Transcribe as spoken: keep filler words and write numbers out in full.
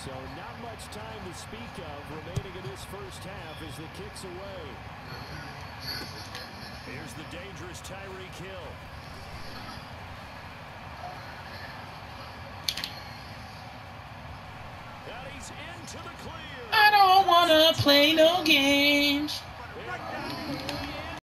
So not much time to speak of remaining in this first half as the kick's away. Here's the dangerous Tyreek Hill. And he's into the clear. I don't want to play no games.